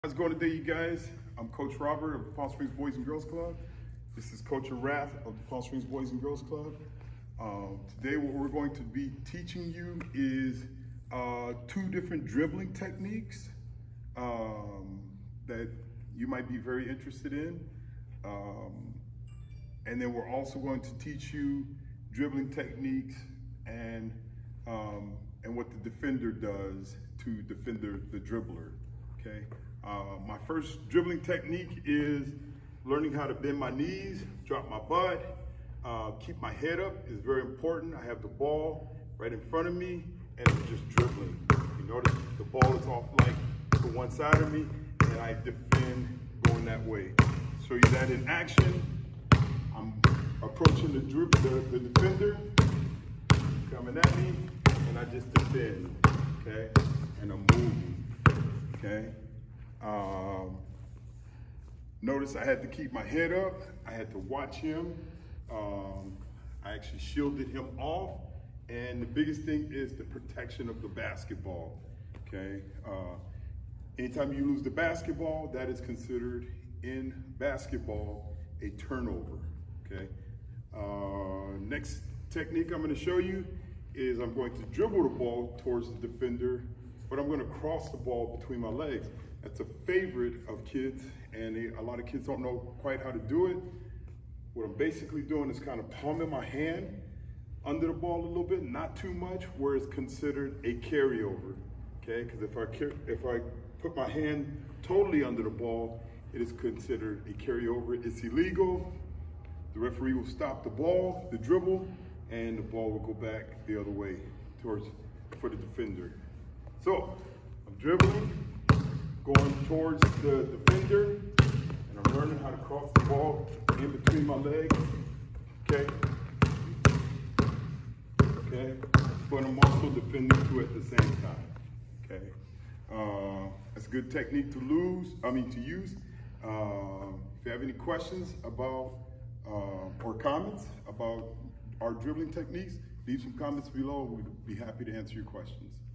How's it going today, you guys? I'm Coach Robert of the Palm Springs Boys and Girls Club. This is Coach Rath of the Palm Springs Boys and Girls Club. Today what we're going to be teaching you is two different dribbling techniques that you might be very interested in. And then we're also going to teach you dribbling techniques and what the defender does to defend the dribbler, okay? My first dribbling technique is learning how to bend my knees, drop my butt, keep my head up is very important. I have the ball right in front of me and I'm just dribbling. You notice the ball is off like to one side of me and I defend going that way. Show you that in action. I'm approaching the defender, coming at me, and I just defend, okay? And I'm moving, okay? Notice I had to keep my head up. I had to watch him. I actually shielded him off. And the biggest thing is the protection of the basketball, okay? Anytime you lose the basketball, that is considered in basketball a turnover, okay? Next technique I'm gonna show you is I'm going to dribble the ball towards the defender, but I'm gonna cross the ball between my legs. That's a favorite of kids, and a lot of kids don't know quite how to do it. What I'm basically doing is kind of palming my hand under the ball a little bit, not too much, where it's considered a carryover, okay? Because if I put my hand totally under the ball, it is considered a carryover. It's illegal. The referee will stop the ball, the dribble, and the ball will go back the other way for the defender. So I'm dribbling, going towards the defender, and I'm learning how to cross the ball in between my legs, okay? Okay, but I'm also defending too at the same time, okay? That's a good technique to use. If you have any questions about or comments about our dribbling techniques, leave some comments below. We'd be happy to answer your questions.